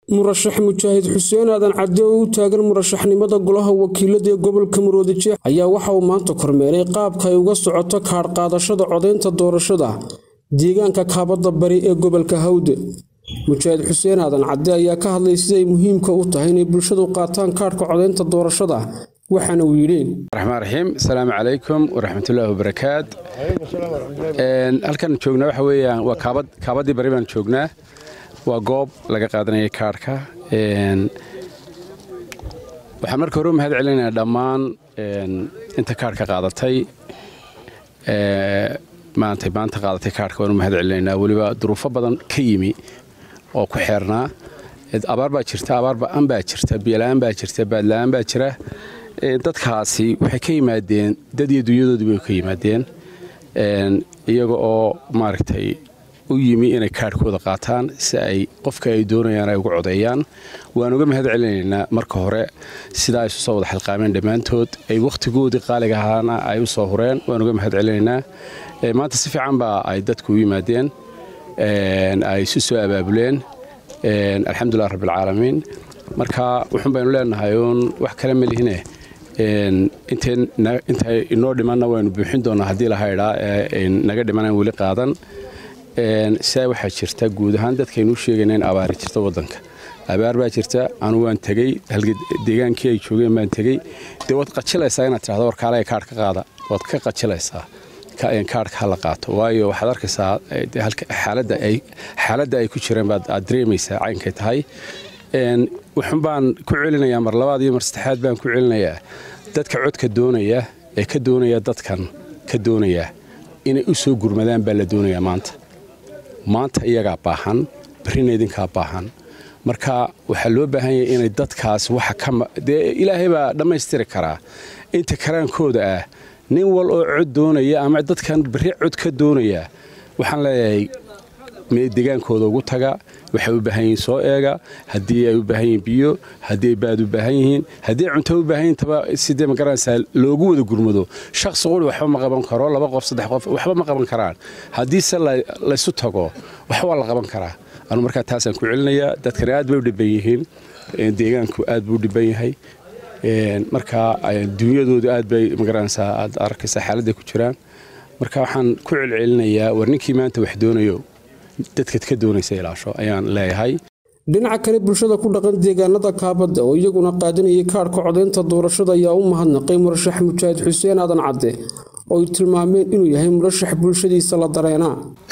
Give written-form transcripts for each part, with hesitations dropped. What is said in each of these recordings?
murashax mujaahid xuseen aadan cadde oo u taagan murashaxnimada golaha wakiilada ee gobolka Maroodijeex ayaa waxa uu maanta kormeeray qaabka ay uga socoto kaar qaadashada codeynta doorashada deegaanka Kaabada Bari ee gobolka Hawd. mujaahid xuseen aadan cadde ayaa ka hadlay sida ay muhiimka u tahay in bulshadu qaataan kaarka codeynta doorashada waxaana uu yiri Raxmaan Raxiim Assalaamu calaykum wa rahmatullaahi wa barakaat. halkan joognaa waxa weeyaan waa Kaabadii Bari baan joognaa. waa goob laga qaadanaya kaarka waxaan marka hore mahad celinayaa dhammaan inta kaarka qaadatay maanta qaadatay kaarka waan mahad celinaynaa waliba duruufo badan ka yimi oo ku xeernaa abaar baa jirta ba'an baa jirta biyo la'aan baa jirta baad la'aan baa jira dadkaasi waxay ka yimaadeen dad iyo dunyadoodii bay ka yimaadeen iyaga oo maaragtay u yimi inay kaarkooda qaataan si ay qofka ay doonayaan ay ugu codeeyaan waan uga mahad celinaynaa marka hore sida ay soo wada xilqaameen dhamaantood ay waqtigoodii qaaliga ahaana ay u soo hureen waan uga mahad celinaynaa maanta si fiican baa ay dadku u yimaadeen ay soo abaabuleen alxamdulillaah rabbil caalamiin marka waxaan baynu leenahay wax kale ma lihine inta inoo dhimanna waynu buuxin doonaa haddii la haydhaa naga dhimanaan weli qaadan saa waxaa jirta guud ahaan dadkaynu sheegayna in abaari jirta waddanka abaar baa jirta anu waan tegey deegaankii ay joogeen baan tegey dee waad qajilaysaa inaad tidhahdo warkaale kaarh ka qaada waad ka qajilaysaa kaarhka hala qaato waayo waxaad arkaysaa xaaladda ay ku jireen baad dareemaysaa caynkay tahay waxun baan ku celinayaa mar labaad iyo mar saddexaad baan ku celinayaa dadka codka doonaya ee ka doonaya dadkan ka doonaya inay u soo gurmadaan baa la doonayaa maanta iyagaa baahan barina idinkaa baahan marka waxaa loo baahan yahay inay dadkaas dee ilaahay baa dhammaystiri karaa inta karaankooda ah nin wal oo cod doonaya ama dadkan bari cod ka doonaya waxaan leeyahay deegaankooda ugu taga waxay u baahan yihiin soo eega haddii ay u baahan yihiin biyo haddii ay baad u baahan yihiin haddii cunto u baahan yihiin taba sidee ma garanaysaa loogu wada gurmado shakhsi qori waxba ma qaban karo laba qof saddex qof waxba ma qaban karaan haddii se laysu tago waxba la qaban karaa anu markaa taasaan ku celinayaa dadkani aad bay u dhiban yihiin deegaanku aad buu u dhiban yahay marka dunyadoodu aad bay ma garanaysaa aad arkaysaa xaaladday ku jiraan marka waxaan ku celcelinayaa war ninkii maanta wax doonayo dadka ka doonaysa ilaasho ayaan leeyahay dhinaca kale bulshada ku dhaqan deegaanada Kaabada oo iyaguna qaadanayay kaarka codeynta doorashada ayaa u mahadnaqay murashax mujaahid xuseen aadan cadde oo tilmaameen inuu yahay murashax bulshadiisa la dareena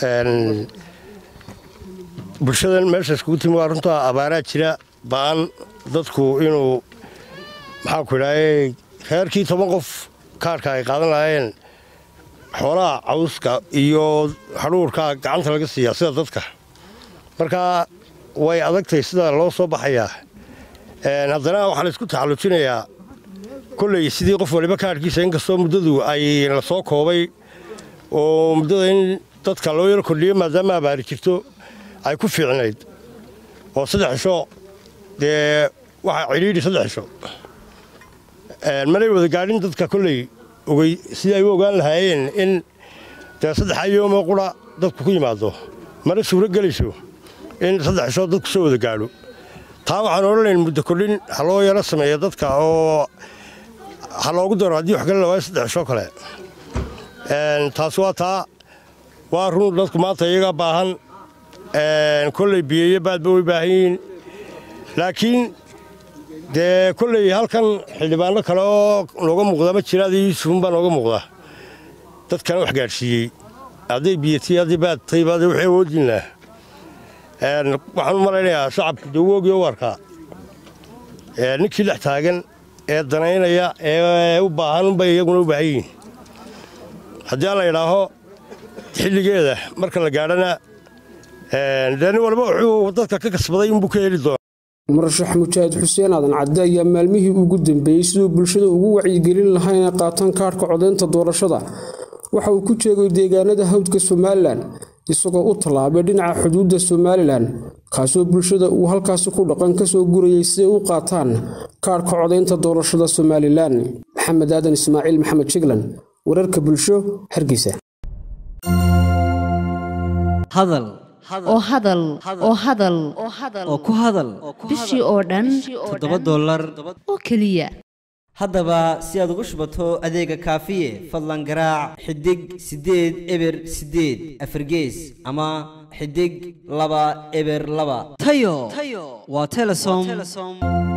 bulshadan meesha isku timaad runta abaara jira baan dadku inuu maxaa ku ilaahay reerkii 10 qof kaarka ay qaadan lahaayeen xoolaha cawska iyo haruurka gacanta laga siiya sida dadka marka way adagtay sida loo soo baxaya haddana waxa la isku taxalujinayaa kulay sidii qof waliba kaarkiisa in kastoo muddadu ay la soo koobay oo muddada in dadka loo yar kordhiyo maadaama abaari jirto ay ku fiicnayd oo 3 cisho dee waxa ciriiri 3 cisho manay wada gaadhin dadka kulay ogay sidii ay u ogaan lahaayeen in 3 yawm qura dadku ku yimaado mar suura galayso in 3 cisho dadku soo wada gaadho taa waxaan oranayn muddo kordhin haloo yara sameeyo dadka oo haloogu daro haddii wax kale la waayo 3 cisho kale taas waa run dadku maanta iyaga baahan kullay biyeeye baadba way baahan yihiin laakiin dee kullay halkan xildhibaano kale oo nooga muuqda ma jira adii yuusufun baa nooga muuqda dadkana wax gaadhsiiyey hadday biyatii haddii baad taybaade waxay awoodin laha waxaan u malaynayaa shacabka dawoogiyo warkaa ninkii dhex taagan ee danaynaya ee u baahan unbay iyaguna u baahan yihiin haddii aan la idhaaho xilligeeda marka la gaadhana dee nin walba wuxuu dadka ka kasbaday inbuu ka heli doona murashax mujaahid xuseen aadan cadde ayaa maalmihii ugu dambeeyey siduu bulshada ugu wacyigelin lahaa inay qaataan kaarka codeynta doorashada waxa uu ku jeegay deegaanada hawdka Somaliland isagoo u tallaabay dhinaca xuduudda Somaliland kaasoo bulshada uu halkaas ku dhaqan ka soo gurayay si ay u qaataan kaarka codeynta doorashada Somaliland maxamed aadan ismaaciil maxamed jiglan wararka bulsho Hargeysa hadal oo hadal oo ku hadal bishii oo dhan $7 oo keliya haddaba si aad ugu shubato adeega kaafiye fadlan garaac xidig 8 eber 8 afargees ama xidig 2 eber 2 tayo waa telesom